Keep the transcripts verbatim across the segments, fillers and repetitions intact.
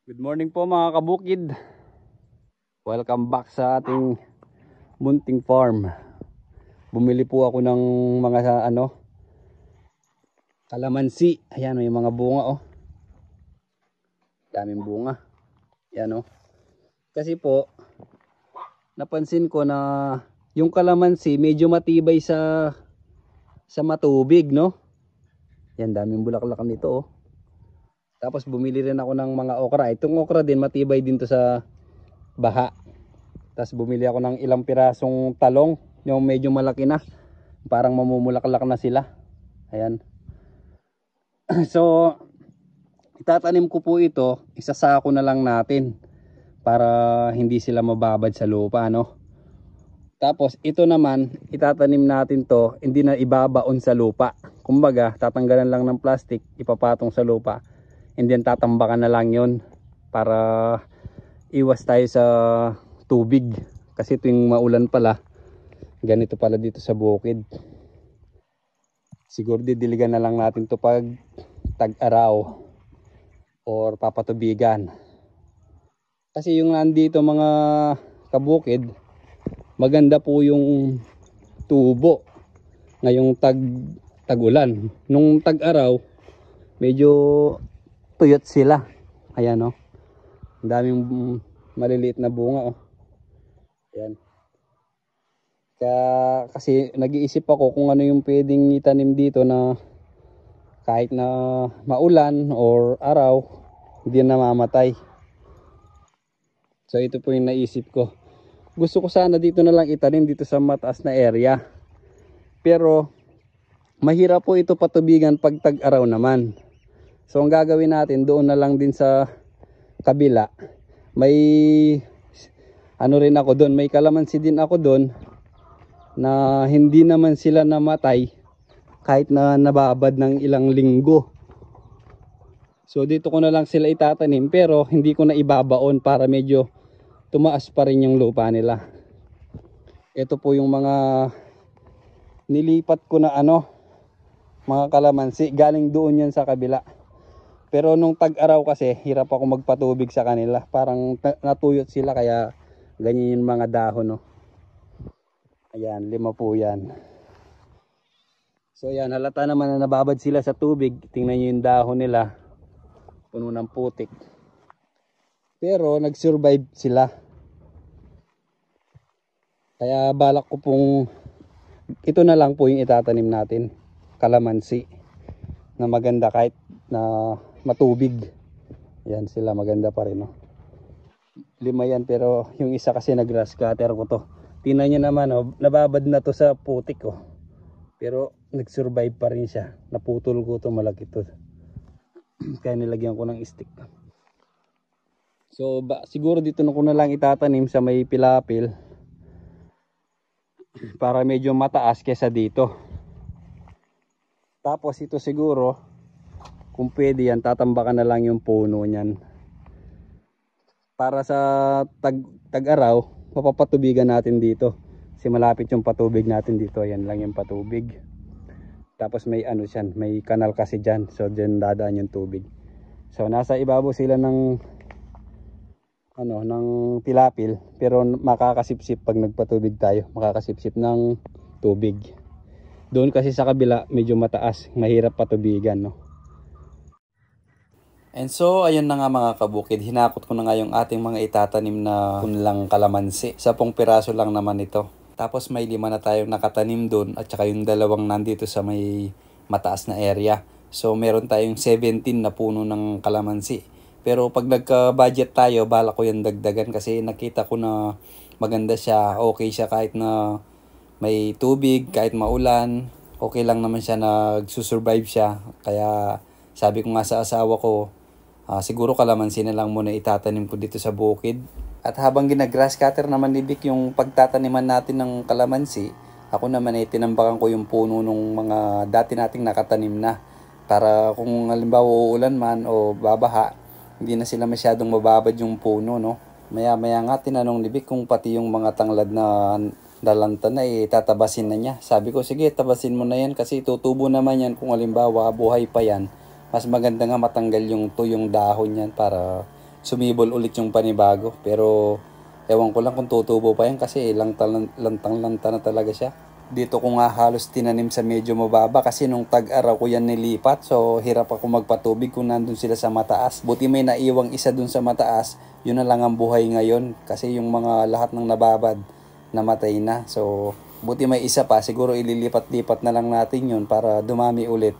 Good morning po mga kabukid. Welcome back sa ating munting farm. Bumili po ako ng mga ano kalamansi. Ayan, may mga bunga oh. Daming bunga. Ayan oh. Kasi po napansin ko na yung kalamansi medyo matibay sa sa matubig, no? Yan, daming bulaklak nito oh. Tapos bumili rin ako ng mga okra. Itong okra din matibay din to sa baha. Tapos bumili ako ng ilang pirasong talong, yung medyo malaki na. Parang mamumulaklak na sila. Ayan. So itatanim ko po ito, isasako na lang natin para hindi sila mababad sa lupa, no? Tapos ito naman, itatanim natin to, hindi na ibabaon sa lupa. Kumbaga, tatanggalan lang ng plastic, ipapatong sa lupa. And then tatambakan na lang yon para iwas tayo sa tubig. Kasi tuwing maulan pala, ganito pala dito sa bukid. Siguro didiligan na lang natin to pag tag-araw or papatubigan. Kasi yung nandito mga kabukid, maganda po yung tubo ngayong tag tag-ulan. Nung tag-araw, medyo tuyot sila. Ayan oh. Ang daming maliliit na bunga oh. Ayan. Kaya kasi nag-iisip ako kung ano yung pwedeng itanim dito na kahit na maulan or araw, hindi na mamatay. So ito po yung naisip ko. Gusto ko sana dito na lang itanim dito sa mataas na area. Pero mahirap po ito patubigan pag tag-araw naman. So ang gagawin natin doon na lang din sa kabila. May ano rin ako doon, may kalamansi din ako doon na hindi naman sila namatay kahit na nababad ng ilang linggo. So dito ko na lang sila itatanim pero hindi ko na ibabaon para medyo tumaas pa rin yung lupa nila. Ito po yung mga nilipat ko na ano, mga kalamansi, galing doon yan sa kabila. Pero nung tag-araw kasi, hirap ako magpatubig sa kanila. Parang natuyot sila kaya ganyan yung mga dahon. No? Ayan, lima po yan. So yan, halata naman na nababad sila sa tubig. Tingnan nyo yung dahon nila. Puno ng putik. Pero nag-survive sila. Kaya balak ko pong, ito na lang po yung itatanim natin. Kalamansi. Na maganda kahit na matubig. Yan sila, maganda pa rin. No? Lima yan pero yung isa kasi nag-grass cutter ko to. Tingnan nyo naman, oh, nababad na to sa putik. Oh. Pero nag-survive pa rin siya. Naputol ko to, malaki to. Kaya nilagyan ko ng stick. So ba, siguro dito na ko na lang itatanim sa may pilapil. Para medyo mataas kesa dito. Tapos ito siguro, kung pwede yan, tatambakan na lang yung puno niyan. Para sa tag, tag-araw, mapapatubigan natin dito. Kasi malapit yung patubig natin dito. Ayan lang yung patubig. Tapos may ano siyan, may kanal kasi dyan. So dyan dadaan yung tubig. So nasa ibabaw sila ng ano, ng pilapil. Pero makakasipsip pag nagpatubig tayo. Makakasipsip ng tubig. Doon kasi sa kabila, medyo mataas. Mahirap patubigan, no? And so, ayun na nga mga kabukid, hinakot ko na nga yung ating mga itatanim na kunlang kalamansi. Sapong piraso lang naman ito. Tapos may lima na tayong nakatanim doon at saka yung dalawang nandito sa may mataas na area. So, meron tayong seventeen na puno ng kalamansi. Pero pag nagka-budget tayo, bala ko yung dagdagan kasi nakita ko na maganda siya, okay siya kahit na may tubig, kahit maulan. Okay lang naman siya, nagsusurvive siya. Kaya sabi ko nga sa asawa ko, Uh, siguro kalamansi na lang muna itatanim ko dito sa bukid. At habang gina-grass cutter naman ni Vic yung pagtataniman natin ng kalamansi, ako naman ay tinambakan ko yung puno ng mga dati nating nakatanim na. Para kung halimbawa uulan man o babaha, hindi na sila masyadong mababad yung puno, no? Maya-maya nga tinanong ni Vic kung pati yung mga tanglad na dalanta na eh, tatabasin na niya. Sabi ko, sige, tabasin mo na yan kasi tutubo naman yan kung halimbawa buhay pa yan. Mas maganda nga matanggal yung tuyong dahon yan para sumibol ulit yung panibago. Pero ewan ko lang kung tutubo pa yan kasi lantang-lanta na talaga siya. Dito ko nga halos tinanim sa medyo mababa kasi nung tag-araw ko yan nilipat. So hirap ako magpatubig kung nandun sila sa mataas. Buti may naiwang isa dun sa mataas. Yun na lang ang buhay ngayon kasi yung mga lahat ng nababad namatay na. So buti may isa pa. Siguro ililipat-lipat na lang natin yun para dumami ulit.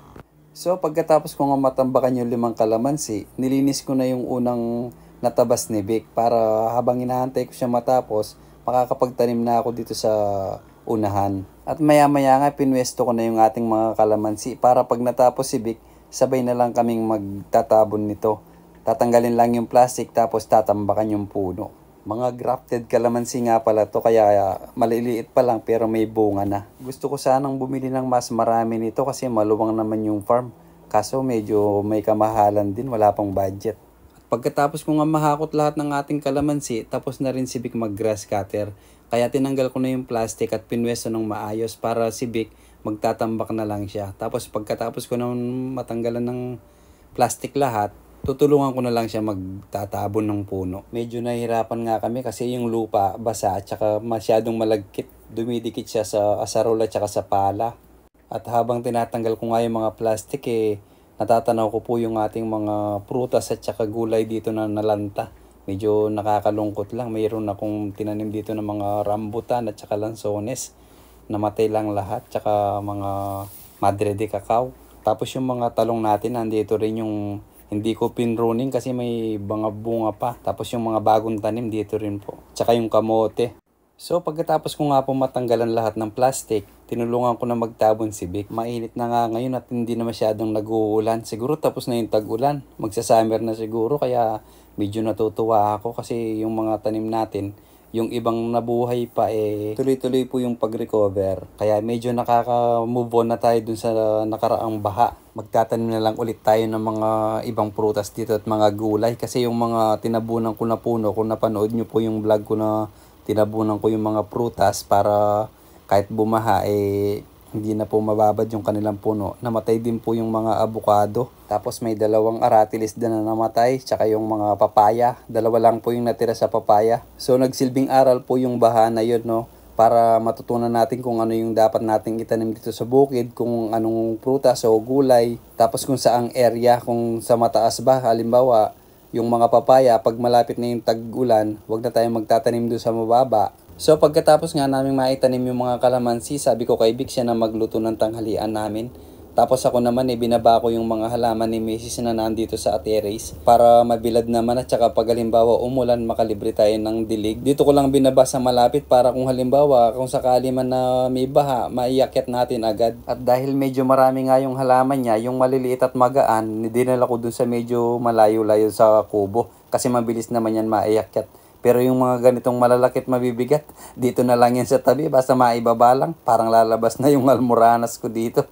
So pagkatapos ko nga matambakan yung limang kalamansi, nilinis ko na yung unang natabas ni Vic para habang inaantay ko siya matapos, makakapagtanim na ako dito sa unahan. At maya maya nga pinwesto ko na yung ating mga kalamansi para pag natapos si Vic, sabay na lang kaming magtatabon nito. Tatanggalin lang yung plastic tapos tatambakan yung puno. Mga grafted kalamansi nga pala to kaya maliliit pa lang pero may bunga na. Gusto ko sanang bumili ng mas marami nito kasi maluwang naman yung farm. Kaso medyo may kamahalan din, wala pang budget. Pagkatapos ko nga mahakot lahat ng ating kalamansi, tapos na rin si Vic mag grass cutter. Kaya tinanggal ko na yung plastic at pinwesto ng maayos para si Vic magtatambak na lang siya. Tapos pagkatapos ko nang matanggalan ng plastic lahat, tutulungan ko na lang siya magtatabon ng puno. Medyo nahihirapan nga kami kasi yung lupa basa at saka masyadong malagkit. Dumidikit siya sa asarola at saka sa pala. At habang tinatanggal ko nga yung mga plastic eh, natatanaw ko po yung ating mga prutas at saka gulay dito na nalanta. Medyo nakakalungkot lang. Mayroon akong tinanim dito ng mga rambutan at saka lansones. Namatay lang lahat. Tsaka mga madre de cacao. Tapos yung mga talong natin, nandito rin yung hindi ko pinruning kasi may mga bunga pa. Tapos yung mga bagong tanim dito rin po. Tsaka yung kamote. So pagkatapos ko nga po matanggalan lahat ng plastic, tinulungan ko na magtabon si Vic. Mainit na nga ngayon at hindi na masyadong nag-uulan. Siguro tapos na yung tag-ulan. Magsa-summer na siguro kaya medyo natutuwa ako kasi yung mga tanim natin, yung ibang nabuhay pa eh tuloy-tuloy po yung pag-recover. Kaya medyo nakaka-move on na tayo dun sa nakaraang baha. Magtatanim na lang ulit tayo ng mga ibang prutas dito at mga gulay. Kasi yung mga tinabunan ko na puno, kung napanood nyo po yung vlog ko na tinabunan ko yung mga prutas para kahit bumaha eh hindi na po mababad yung kanilang puno. Namatay din po yung mga avocado. Tapos may dalawang aratilis din na namatay. Tsaka yung mga papaya. Dalawa lang po yung natira sa papaya. So nagsilbing aral po yung baha na yun, no? Para matutunan natin kung ano yung dapat nating itanim dito sa bukid. Kung anong prutas o gulay. Tapos kung saang area. Kung sa mataas ba. Halimbawa, yung mga papaya, pag malapit na yung tag-ulan, huwag na tayong magtatanim doon sa mababa. So pagkatapos nga namin maitanim yung mga kalamansi, sabi ko kay Vic siya na magluto ng tanghalian namin. Tapos ako naman eh, binaba ko yung mga halaman ni Missus na nandito sa terrace para mabilad naman at saka pag halimbawa umulan makalibre tayo ng dilig. Dito ko lang binaba sa malapit para kung halimbawa kung sakali man na may baha, maiakyat natin agad. At dahil medyo marami nga yung halaman niya, yung maliliit at magaan, dinala ko dun sa medyo malayo-layo sa kubo kasi mabilis naman yan maiakyat. Pero yung mga ganitong malalakit mabibigat, dito na lang yan sa tabi, basta maibaba lang. Parang lalabas na yung almoranas ko dito.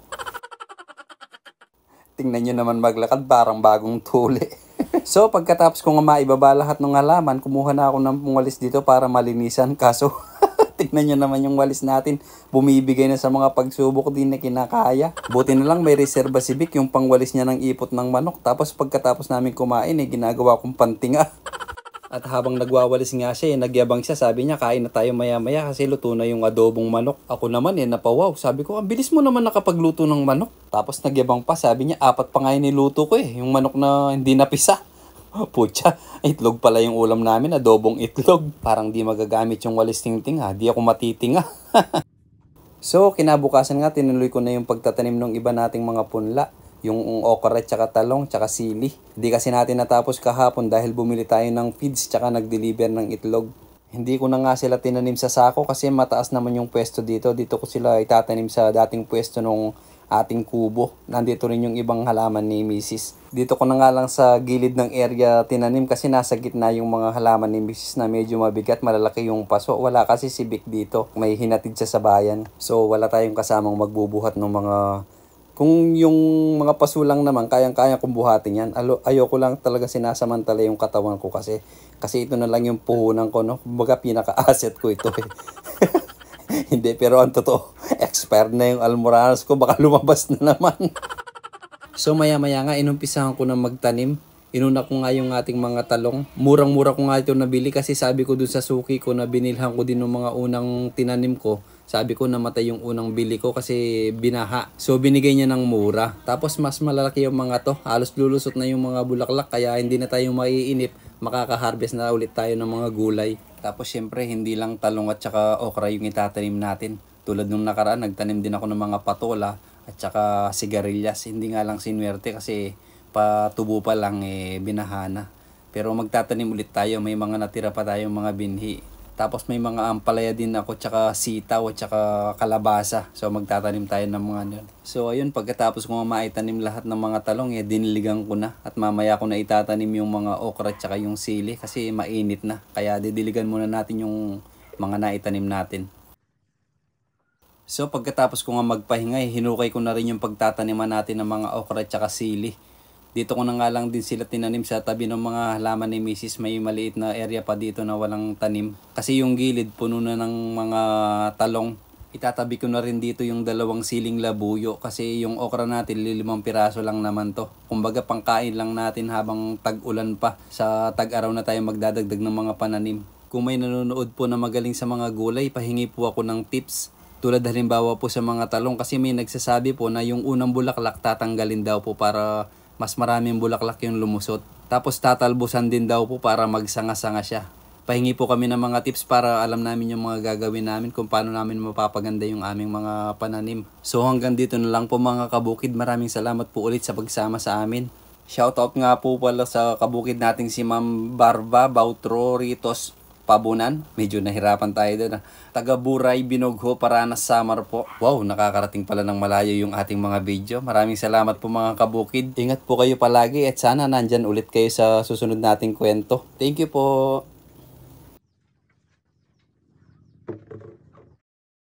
Tingnan nyo naman maglakad, parang bagong tuli. So pagkatapos ko nga maibaba lahat ng halaman, kumuha na ako ng walis dito para malinisan. Kaso, tingnan nyo naman yung walis natin, bumibigay na sa mga pagsubok din na kinakaya. Buti na lang may reserba si Vic, yung pangwalis niya ng ipot ng manok. Tapos pagkatapos namin kumain, eh, ginagawa kong pantinga. At habang nagwawalis nga siya, eh, nagyabang siya, sabi niya, kain na tayo maya-maya kasi luto na yung adobong manok. Ako naman eh, napawaw. Sabi ko, ang bilis mo naman nakapagluto ng manok. Tapos nagyabang pa, sabi niya, apat pa nga yung niluto ko eh, yung manok na hindi napisa. Putya, itlog pala yung ulam namin, adobong itlog. Parang di magagamit yung walis tingting ha, di ako matitinga. So, kinabukasan nga, tinuloy ko na yung pagtatanim ng iba nating mga punla. Yung okra, tsaka talong, tsaka sili. Hindi kasi natin natapos kahapon dahil bumili tayo ng feeds tsaka nag-deliver ng itlog. Hindi ko na nga sila tinanim sa sako kasi mataas naman yung pwesto dito. Dito ko sila itatanim sa dating pwesto nung ating kubo. Nandito rin yung ibang halaman ni Missus Dito ko na nga lang sa gilid ng area tinanim kasi nasa gitna yung mga halaman ni Missus na medyo mabigat, malalaki yung paso. Wala kasi si Vic dito. May hinatid siya sa bayan. So wala tayong kasamang magbubuhat ng mga... Kung yung mga paso lang naman, kayang-kaya kong buhatin yan. Alo, ayoko lang talaga sinasamantala yung katawan ko kasi kasi ito na lang yung puhunan ko, no? Kumbaga pinaka-asset ko ito eh. Hindi, pero ang totoo, expired na yung almoranas ko, baka lumabas na naman. So maya-maya nga, inumpisahan ko na magtanim. Inuna ko nga yung ating mga talong. Murang-mura ko nga ito nabili kasi sabi ko dun sa suki ko na binilhan ko din ng mga unang tinanim ko. Sabi ko namatay yung unang bili ko kasi binaha. So binigay niya ng mura. Tapos mas malalaki yung mga to. Halos lulusot na yung mga bulaklak kaya hindi na tayo maiinip. Makaka-harvest na ulit tayo ng mga gulay. Tapos syempre hindi lang talong at saka okra yung itatanim natin. Tulad nung nakaraan nagtanim din ako ng mga patola at saka sigarilyas. Hindi nga lang sinuwerte kasi patubo pa lang eh binahana. Pero magtatanim ulit tayo, may mga natira pa tayong mga binhi. Tapos may mga ampalaya din ako tsaka sitaw at tsaka kalabasa. So magtatanim tayo ng mga ano. So ayun, pagkatapos ko maitanim lahat ng mga talong eh diniligan ko na. At mamaya ko na itatanim yung mga okra at tsaka yung sili kasi mainit na. Kaya didiligan muna natin yung mga naitanim natin. So pagkatapos ko nga magpahinga, eh, hinukay ko na rin yung pagtataniman natin ng mga okra at tsaka sili. Dito ko na nga lang din sila tinanim sa tabi ng mga halaman ni Missus May maliit na area pa dito na walang tanim. Kasi yung gilid puno na ng mga talong. Itatabi ko na rin dito yung dalawang siling labuyo kasi yung okra natin lilimang piraso lang naman to. Kumbaga pangkain lang natin habang tag-ulan pa. Sa tag-araw na tayo magdadagdag ng mga pananim. Kung may nanonood po na magaling sa mga gulay, pahingi po ako ng tips. Tulad halimbawa po sa mga talong kasi may nagsasabi po na yung unang bulaklak tatanggalin daw po para mas maraming bulaklak yung lumusot. Tapos tatalbusan din daw po para magsanga-sanga siya. Pahingi po kami ng mga tips para alam namin yung mga gagawin namin kung paano namin mapapaganda yung aming mga pananim. So hanggang dito na lang po mga kabukid. Maraming salamat po ulit sa pagsama sa amin. Shoutout nga po pala sa kabukid nating si Ma'am Barba Bautro Ritos Pabunan. Medyo nahirapan tayo doon. Taga Buray, Binogho, Paranas, Samar po. Wow, nakakarating pala ng malayo yung ating mga video. Maraming salamat po mga kabukid. Ingat po kayo palagi at sana nandyan ulit kayo sa susunod nating kwento. Thank you po.